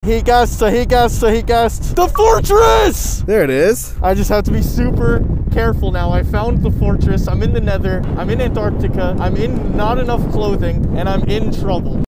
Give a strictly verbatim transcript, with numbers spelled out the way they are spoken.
He guessed, he guessed, he guessed. The fortress! There it is. I just have to be super careful now. I found the fortress. I'm in the nether. I'm in Antarctica. I'm in not enough clothing, and I'm in trouble.